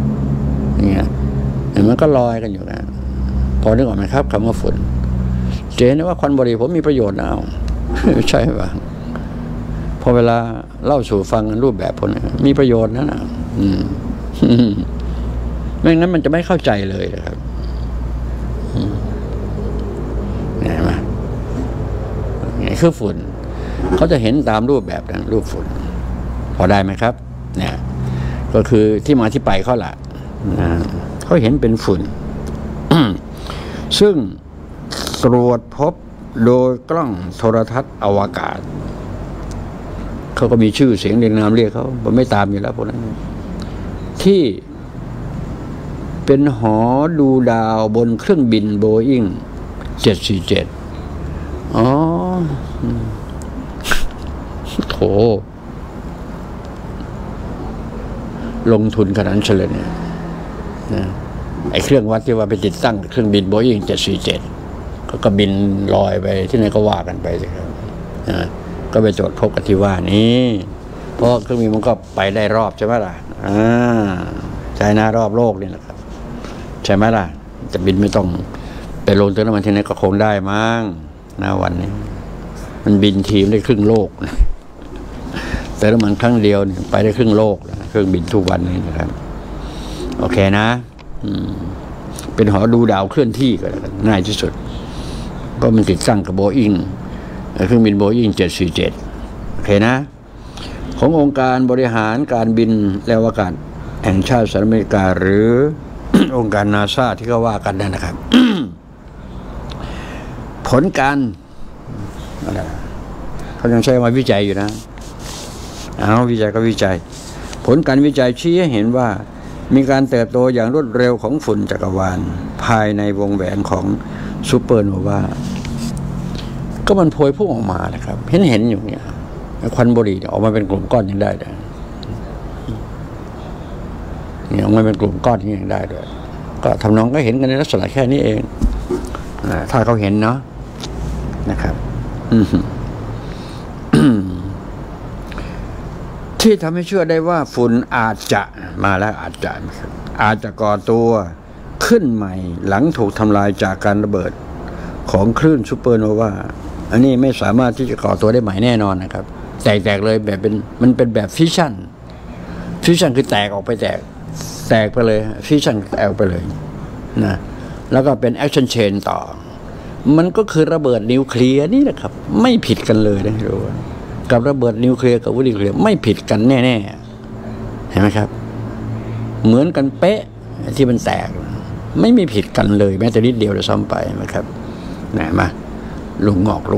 มันก็ลอยกันอยู่นะพอนึกออกไหมครับคำว่าฝุ่นเจนว่าควันบุหรี่ผมมีประโยชน์นะใช่ป่ะพอเวลาเล่าสู่ฟังรูปแบบพวกนี้มีประโยชน์นะไม่งั้นมันจะไม่เข้าใจเลยนะครับเห็นไหมนี่คือฝุ่นเขาจะเห็นตามรูปแบบนั้นรูปฝุ่นพอได้ไหมครับเนี่ยก็คือที่มาที่ไปเขาล่ะเขาเห็นเป็นฝุ่น ซึ่งตรวจพบโดยกล้องโทรทัศน์อวกาศเขาก็มีชื่อเสียงเรียงนามเรียกเขาผมไม่ตามอยู่แล้วพวกนั้นที่เป็นหอดูดาวบนเครื่องบินโบอิ้ง747อ๋อโถลงทุนขนาดนั้นเลยเนี่ยนะไอ้เครื่องวัดที่ว่าไปติดตั้งเครื่องบินโบอิ้ง747ก็บินลอยไปที่ไหนก็ว่ากันไปสิครับก็ไปตรวจพบกันที่ว่านี้เพราะเครื่องบินมันก็ไปได้รอบใช่ไหมล่ะใช่นะรอบโลกนี่แหละครับใช่ไหมล่ะจะบินไม่ต้องไปลงเติมน้ำมันที่ไหนก็คงได้มั้งนะวันนี้มันบินทีมได้ครึ่งโลกเติมน้ำมันครั้งเดียวไปได้ครึ่งโลกเครื่องบินทุกวันนี้นะครับโอเคนะเป็นหอดูดาวเคลื่อนที่ก็ง่ายที่สุดก็มันติดตั้งกับโบอิ้งเครื่องบินโบอิ้ง747โอเคนะขององค์การบริหารการบินและอวกาศแห่งชาติสหรัฐอเมริกาหรือ องค์การนาซาที่เขาว่ากันนั่นนะครับ ผลการเขายังใช้มาวิจัยอยู่นะวิจัยก็วิจัยผลการวิจัยชี้ให้เห็นว่ามีการเติบโตอย่างรวดเร็วของฝุ่นจักรวาลภายในวงแหวนของซูเปอร์โนวาก็มันโพยพุ่งออกมานะครับเห็นอยู่เนี่ยควันบุหรี่ออกมาเป็นกลุ่มก้อนยังได้เลยเนี่ยออกมาเป็นกลุ่มก้อนยังได้ด้วยก็ทำนองก็เห็นกันในลักษณะแค่นี้เองถ้าเขาเห็นเนาะนะครับที่ทำให้เชื่อได้ว่าฝุ่นอาจจะมาแล้วอาจจะก่อตัวขึ้นใหม่หลังถูกทำลายจากการระเบิดของคลื่นซูเปอร์โนวาอันนี้ไม่สามารถที่จะก่อตัวได้ใหม่แน่นอนนะครับแตกเลยแบบมันเป็นแบบฟิชชั่นคือแตกออกไปแตกไปเลยฟิชชั่นแตกไปเลยนะแล้วก็เป็นแอคชั่นเชนต่อมันก็คือระเบิดนิวเคลียร์นี่แหละครับไม่ผิดกันเลยนะรู้กับระเบิดนิวเคลียร์กับวุธนิวเคลียร์ไม่ผิดกันแน่ๆเห็นไหมครับเหมือนกันเป๊ะที่มันแตกไม่มีผิดกันเลยแม้แต่นิดเดียวจะซ้ำไปนะครับไหนมาลุงงอก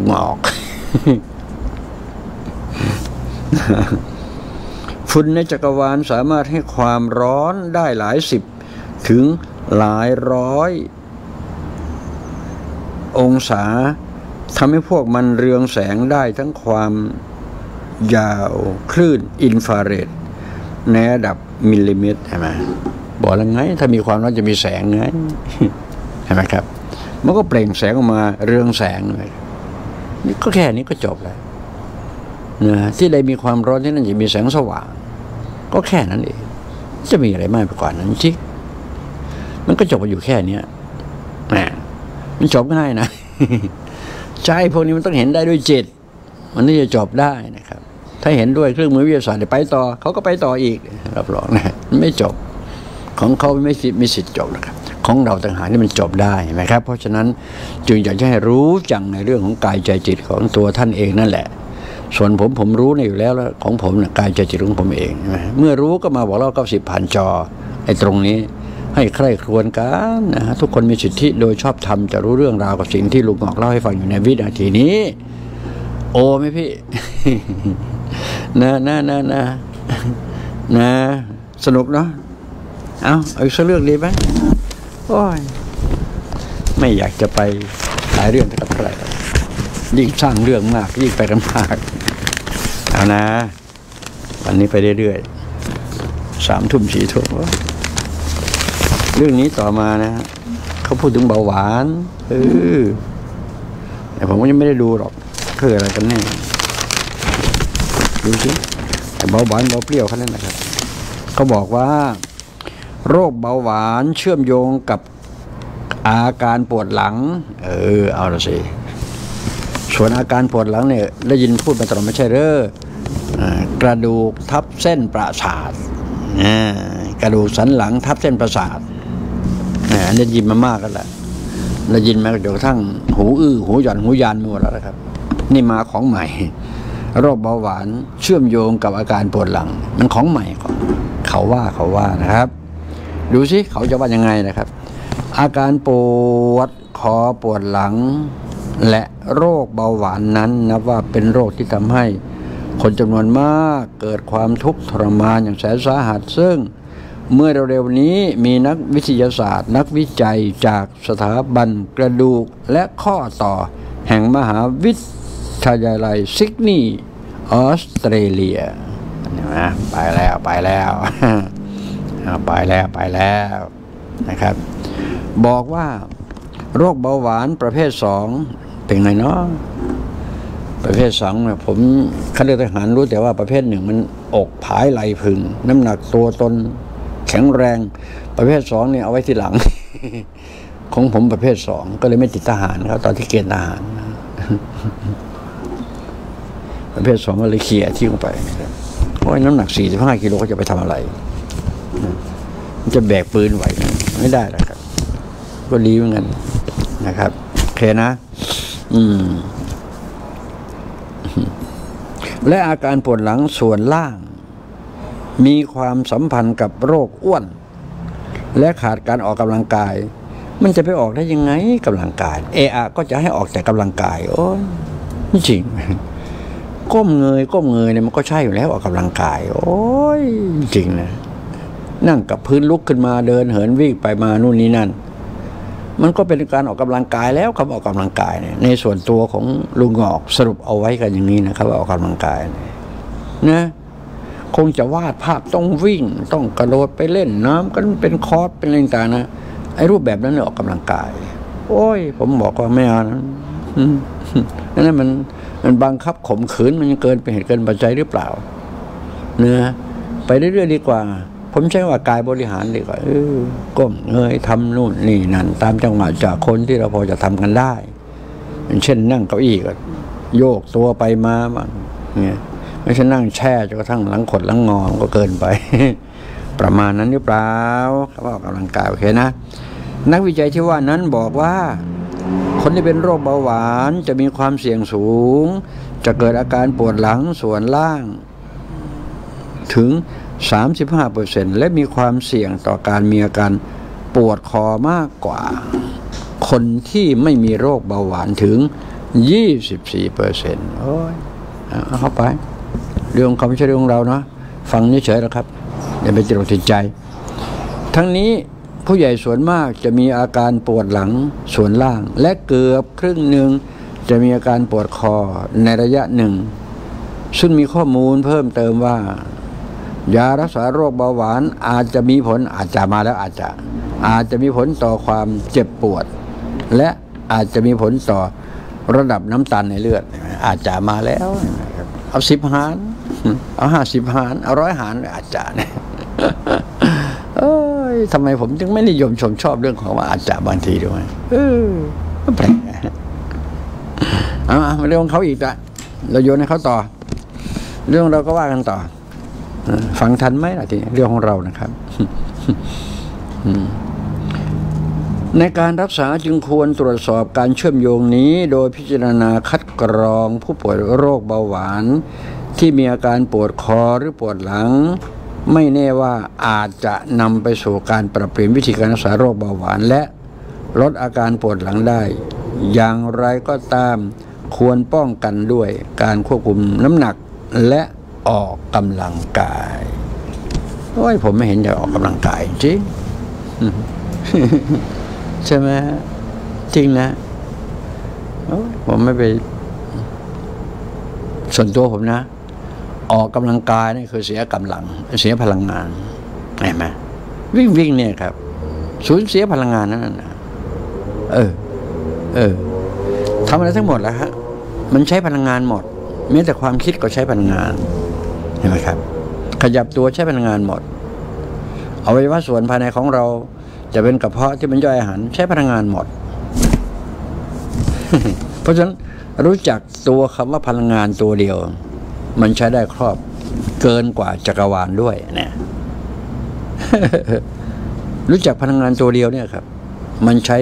ฝุ่นในจักรวาลสามารถให้ความร้อนได้หลายสิบถึงหลายร้อยองศาทำให้พวกมันเรืองแสงได้ทั้งความยาวคลื่นอินฟราเรดในระดับมิลลิเมตรใช่ไหมบอกแล้วไงถ้ามีความร้อนจะมีแสงไงใช่ไหมครับมันก็เปล่งแสงออกมาเรืองแสงเลยนี่ก็แค่นี้ก็จบแล้วนะที่ใดมีความร้อนที่นั่นจะมีแสงสว่างก็แค่นั้นเองจะมีอะไรมากไปกว่านั้นจริงมันก็จบมาอยู่แค่นี้มันจบง่ายนะใจพวกนี้มันต้องเห็นได้ด้วยจิตมันนี่จะจบได้นะครับถ้าเห็นด้วยเครื่องมือวิทยาศาสตร์ไปต่อเขาก็ไปต่ออีกรับรองนะไม่จบของเขาไม่มีสิทธิ์จบนะครับของเราต่างหากที่มันจบได้ไหมครับเพราะฉะนั้นจึงอยากจะให้รู้จังในเรื่องของกายใจจิตของตัวท่านเองนั่นแหละส่วนผมรู้อยู่แล้วของผมนะกายใจจิตของผมเองใช่ไหมเมื่อรู้ก็มาบอกเล่า90ผ่านจอไอ้ตรงนี้ให้ใคร่ครวญกันนะทุกคนมีสิทธิโดยชอบธรรมจะรู้เรื่องราวกับสิ่งที่ลุงหงอกเล่าให้ฟังอยู่ในวินาทีนี้โอ้ไหมพี่ นะสนุกเนาะเอาอีกสักเรื่องดีไหมโอ้ยไม่อยากจะไปหลายเรื่องกับใครยิ่งสร้างเรื่องมากยิ่งไปกันมากเอานะวันนี้ไปเรื่อยๆ3 ทุ่ม4 ทุ่มเรื่องนี้ต่อมานะเขาพูดถึงเบาหวานแต่ผมก็ยังไม่ได้ดูหรอกคืออะไรกันแน่ดูสิเบาหวานเบาเปรี้ยวแค่นั้นนะครับเขาบอกว่าโรคเบาหวานเชื่อมโยงกับอาการปวดหลังเอาละสิส่วนอาการปวดหลังเนี่ยได้ยินพูดมาตลอดไม่ใช่กระดูกทับเส้นประสาทกระดูกสันหลังทับเส้นประสาทอันนี้ยินมามากกันแหละได้ยินมาจนกระทั่งหูหูหย่อนหูยานหมดแล้วนะครับนี่มาของใหม่โรคเบาหวานเชื่อมโยงกับอาการปวดหลังมันของใหม่เขาว่านะครับดูสิเขาจะว่ายังไงนะครับอาการปวดคอปวดหลังและโรคเบาหวานนั้นนับว่าเป็นโรคที่ทำให้คนจำนวนมากเกิดความทุกข์ทรมานอย่างแสนสาหัสซึ่งเมื่อเร็วๆนี้มีนักวิทยาศาสตร์นักวิจัยจากสถาบันกระดูกและข้อต่อแห่งมหาวิทยาลัยซิดนีย์ออสเตรเลียไปแล้วนะครับบอกว่าโรคเบาหวานประเภท2เป็นไงเนาะประเภท2เนี่ยผมคันเลือกทหารรู้แต่ว่าประเภท1มันอกผายไหลพึงน้ำหนักตัวตนแข็งแรงประเภท2เนี่ยเอาไว้ทีหลัง ของผมประเภท2ก็เลยไม่ติดทหารครับตอนที่เกณฑ์ทหารประเภท2ก็เลยเขี่ยทิ้งไปโอ้ยน้ำหนัก45 กิโลเขาจะไปทำอะไรมันจะแบกปืนไหวไม่ได้แล้วครับก็ดีเหมือนกันนะครับโอเคนะและอาการปวดหลังส่วนล่างมีความสัมพันธ์กับโรคอ้วนและขาดการออกกำลังกายมันจะไปออกได้ยังไงกำลังกายก็จะให้ออกแต่กำลังกายโอ้ยไม่จริงก้มเงยเนี่ยมันก็ใช่อยู่แล้วออกกำลังกายโอ้ยจริงนะนั่งกับพื้นลุกขึ้นมาเดินเหินวิ่งไปมานู่นนี่นั่นมันก็เป็นการออกกำลังกายแล้วคำออกกำลังกายเนี่ยในส่วนตัวของลุงหงอกสรุปเอาไว้กันอย่างนี้นะครับว่าออกกำลังกายนะคงจะวาดภาพต้องวิ่งต้องกระโดดไปเล่นน้ำกันเป็นคอร์สเป็นอะไรต่างๆนะไอ้รูปแบบนั้นเนี่ยออกกำลังกายโอ้ยผมบอกว่าไม่เอานั่นมันบังคับข่มขืนมันเกินไปเหตุเกินปัจจัยหรือเปล่าเนื้อไปเรื่อยๆดีกว่าผมใช้ว่ากายบริหารดีกว่าก้มเงยทำนู่นนี่นั่นตามจังหวะจากคนที่เราพอจะทำกันได้เช่นนั่งเก้าอี้ก็โยกตัวไปมาบ้างเนี่ยไม่ใช่นั่งแช่จนกระทั่งหลังขดหลังงอก็เกินไป ประมาณนั้นหรือเปล่าเขาบอกกำลังกายโอเคนะนักวิจัยที่ว่านั้นบอกว่าคนที่เป็นโรคเบาหวานจะมีความเสี่ยงสูงจะเกิดอาการปวดหลังส่วนล่างถึง35% และมีความเสี่ยงต่อการมีอาการปวดคอมากกว่าคนที่ไม่มีโรคเบาหวานถึง 24% โอ้ยเอาเข้าไปเรื่องเขาไม่ใช่เรื่องเราเนาะฟังเฉยๆแล้วครับอย่าไปจิตติดใจทั้งนี้ผู้ใหญ่ส่วนมากจะมีอาการปวดหลังส่วนล่างและเกือบครึ่งหนึ่งจะมีอาการปวดคอในระยะหนึ่งซึ่งมีข้อมูลเพิ่มเติมว่ายารักษาโรคเบาหวานอาจจะมีผลอาจจะมีผลต่อความเจ็บปวดและอาจจะมีผลต่อระดับน้ำตาลในเลือดอาจจะมาแล้วเอา10 หารเอา50 หารเอา100 หารอาจจะเนี่ยทำไมผมจึงไม่นิยมชมชอบเรื่องของว่าอาจจะบางทีด้วยแปลกมาเรื่องของเขาอีกละเราโยนให้เขาต่อเรื่องเราก็ว่ากันต่อฟังทันไหมล่ะทีเรื่องของเรานะครับ ในการรักษาจึงควรตรวจสอบการเชื่อมโยงนี้โดยพิจารณาคัดกรองผู้ป่วยโรคเบาหวานที่มีอาการปวดคอหรือปวดหลังไม่แน่ว่าอาจจะนำไปสู่การปรับเปลี่ยนวิธีการรักษาโรคเบาหวานและลดอาการปวดหลังได้อย่างไรก็ตามควรป้องกันด้วยการควบคุมน้ำหนักและออกกำลังกายโอ้ยผมไม่เห็นจะออกกำลังกายจริง ใช่ไหมจริงนะผมไม่ไปส่วนตัวผมนะออกกำลังกายนี่คือเสียกำลังเสียพลังงานเห็นไหมวิ่งเนี่ยครับสูญเสียพลังงานนั่นนะทำอะไรทั้งหมดแล้วฮะมันใช้พลังงานหมดแม้แต่ความคิดก็ใช้พลังงานเห็นไหมครับขยับตัวใช้พลังงานหมดอวัยวะส่วนภายในของเราจะเป็นกระเพาะที่มันย่อยอาหารใช้พลังงานหมด เพราะฉะนั้นรู้จักตัวคำว่าพลังงานตัวเดียวมันใช้ได้ครอบเกินกว่าจักรวาลด้วยเนี่ย รู้จักพลังงานตัวเดียวเนี่ยครับมันใช้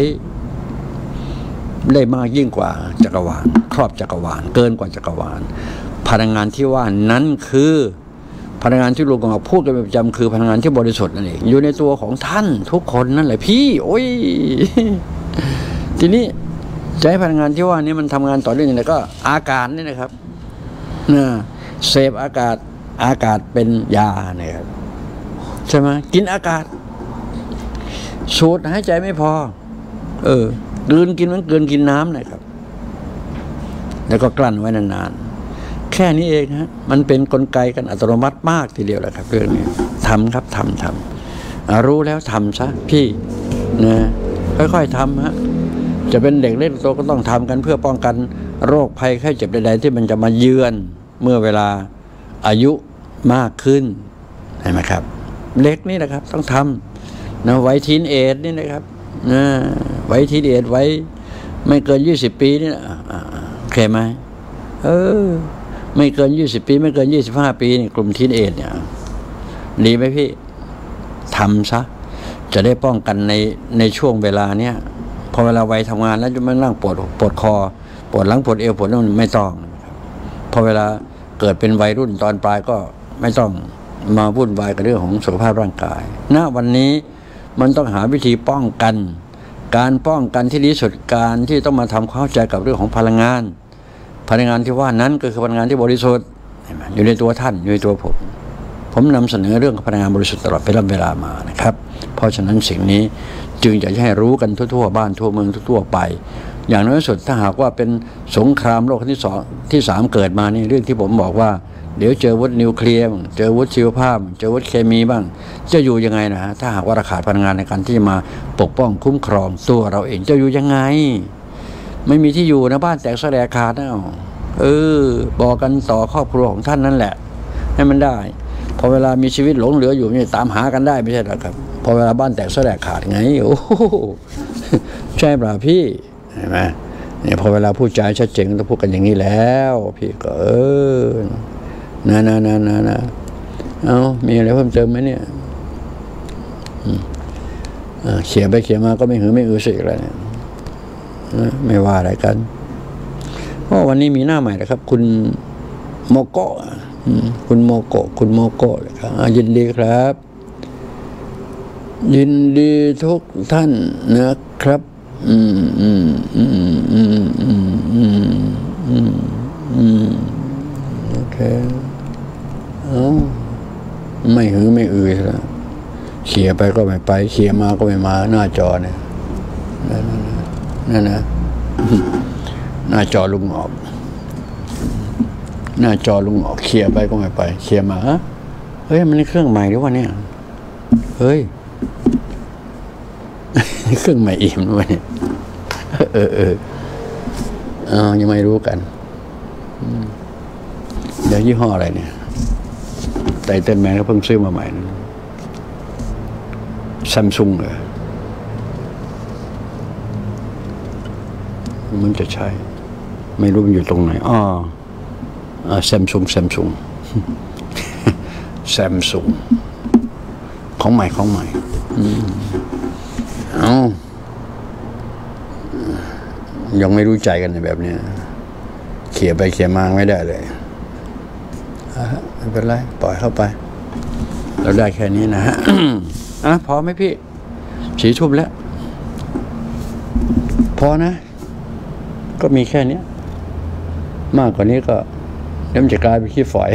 ได้มากยิ่งกว่าจักรวาลครอบจักรวาลเกินกว่าจักรวาลพลังงานที่ว่านั้นคือพลังงานที่ลุงกำลังพูดกันเป็นประจำคือพลังงานที่บริสุทธิ์นั่นเองอยู่ในตัวของท่านทุกคนนั่นแหละพี่โอ้ย ทีนี้ใช้พลังงานที่ว่านี้มันทำงานต่อเนื่องอย่างไรก็อากาศนี่นะครับเสพอากาศเป็นยาเนี่ยครับใช่ไหมกินอากาศสูดหายใจไม่พอดื่มกินมันเกินกินน้ำนะครับแล้วก็กลั้นไว้นานๆแค่นี้เองฮะมันเป็นกลไกกันอัตโนมัติมากทีเดียวแหละครับเรื่องนี้ทำครับทำรู้แล้วทำซะพี่นะค่อยๆทำฮะจะเป็นเด็กเล็กโตก็ต้องทำกันเพื่อป้องกันโรคภัยไข้เจ็บใดๆที่มันจะมาเยือนเมื่อเวลาอายุมากขึ้นเห็นไหมครับเล็กนี่นะครับต้องทำนะไว้ทีนเอจนี่นะครับนะไว้ทีนเอจไว้ไม่เกิน20 ปีนี่นะเคยไหมไม่เกิน20 ปีไม่เกิน25 ปีนี่กลุ่มทีนเอจเนี่ยดีไหมพี่ทำซะจะได้ป้องกันในช่วงเวลาเนี้ยพอเวลาวัยทำงานแล้วจะไม่นั่งปวดคอปวดหลังปวดเอวปวดนั่นไม่ต้องพอเวลาเกิดเป็นวัยรุ่นตอนปลายก็ไม่ต้องมาวุ่นวายกับเรื่องของสุขภาพร่างกายณวันนี้มันต้องหาวิธีป้องกันการป้องกันที่ดีสุดการที่ต้องมาทำความเข้าใจกับเรื่องของพลังงานที่ว่านั้นก็คือพลังงานที่บริสุทธิ์อยู่ในตัวท่านอยู่ในตัวผมนำเสนอเรื่องพลังงานบริสุทธิ์ตลอดเป็นเวลามานะครับเพราะฉะนั้นสิ่งนี้จึงอยากให้รู้กันทั่วบ้านทั่วเมืองทั่วไปอย่างน้อยสุดถ้าหากว่าเป็นสงครามโลกที่2 ที่ 3เกิดมานี่เรื่องที่ผมบอกว่าเดี๋ยวเจออาวุธนิวเคลียร์เจออาวุธชีวภาพเจออาวุธเคมีบ้างจะอยู่ยังไงนะฮะถ้าหากว่าเราขาดพลังงานในการที่มาปกป้องคุ้มครองตัวเราเองจะอยู่ยังไงไม่มีที่อยู่นะบ้านแตกสลายขาดนะบอกกันต่อครอบครัวของท่านนั่นแหละให้มันได้พอเวลามีชีวิตหลงเหลืออยู่นี่ตามหากันได้ไม่ใช่หรอครับพอเวลาบ้านแตกสลายขาดไงโอ้ใช่เปล่าพี่เห็นไหมเนี่ยพอเวลาพูดจาชัดเจนต้องพูดกันอย่างนี้แล้วพี่ก็นะมีอะไรเพิ่มเติมไหมเนี่ยเขียนไปเขียนมาก็ไม่หือไม่อือสิอะไรเนี่ยไม่ว่าอะไรกันเพราะวันนี้มีหน้าใหม่นะครับคุณโมโกะคุณโมโกะครับยินดีครับยินดีทุกท่านนะครับโอเคไม่หือไม่อือแล้วเขียไปก็ไม่ไปเขียมาก็ไม่มาหน้าจอเนี่ยนั่นนะหน้าจอลุงออกเขียไปก็ไม่ไปเขียมาเฮ้ยมันเครื่องใหม่หรือวะเนี่ยเฮ้ยเครื่องใหม่อิ่มด้วยยังไม่รู้กันเดี๋ยวยี่ห้ออะไรเนี่ยไตเติ้ลแมนก็เพิ่งซื้อมาใหม่ซัมซุงเลยมันจะใช่ไม่รู้มันอยู่ตรงไหนซัมซุงแซมซุงของใหม่เอายังไม่รู้ใจกันในแบบนี้เขี่ยไปเขี่ยมาไม่ได้เลยไม่เป็นไรปล่อยเข้าไปเราได้แค่นี้นะฮะ พอไหมพี่4 ทุ่มแล้วพอนะก็มีแค่นี้มากกว่านี้ก็เดี๋ยวมันจะกลายเป็นขี้ฝอย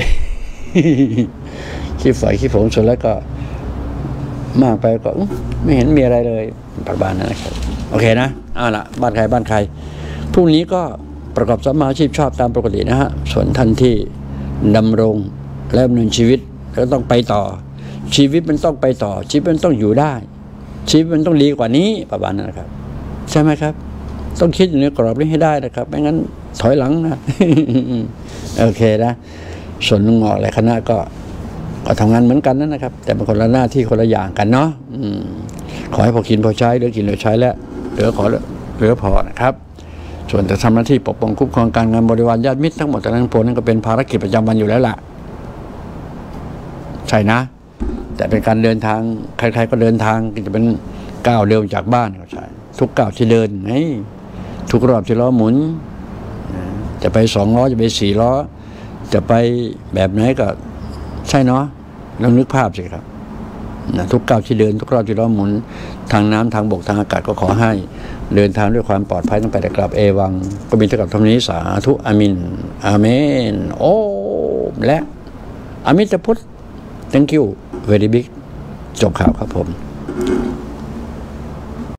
ขี้ฝอยขี้ผงส่วนแล้วก็มากไปก็ไม่เห็นมีอะไรเลยประมาณนั้นนะครับโอเคนะเอาละบ้านใครบ้านใครพรุ่งนี้ก็ประกอบสัมมาอาชีพชอบตามปกตินะฮะส่วนท่านที่ดำรงและดำเนินชีวิตก็ต้องไปต่อชีวิตมันต้องไปต่อชีวิตมันต้องอยู่ได้ชีวิตมันต้องดีกว่านี้ประมาณนั้นนะครับใช่ไหมครับต้องคิดอยู่ในกรอบนี้ให้ได้นะครับไม่งั้นถอยหลังนะ โอเคนะส่วนลุงงอกอะไรคณะก็ทำงานเหมือนกันนั่นนะครับแต่เป็นคนละหน้าที่คนละอย่างกันเนาะขอให้พอกินพอใช้เหลือกินเหลือใช้แล้วเหลือพอนะครับส่วนจะทำหน้าที่ปกป้องคุ้มครองการงานบริวารญาติมิตรทั้งหมดแต่นั้นผลนั้นก็เป็นภารกิจประจำวันอยู่แล้วล่ะใช่นะแต่เป็นการเดินทางใครๆก็เดินทางจะเป็นก้าวเร็วจากบ้านก็ใช่ทุกก้าวที่เดินทุกรอบที่ล้อหมุนจะไป2 ล้อจะไป4 ล้อจะไปแบบไหนก็ใช่เนาะลองนึกภาพสิครับทุกก้าวที่เดินทุกรอบที่ล้อหมุนทางน้ำทางบกทางอากาศก็ขอให้เดินทางด้วยความปลอดภัยตั้งแต่กลับเอวังก็มีเท่ากับเท่านี้สาธุอามินอาเมนโอและอามิตพุทธ thank you very big จบข่าวครับผม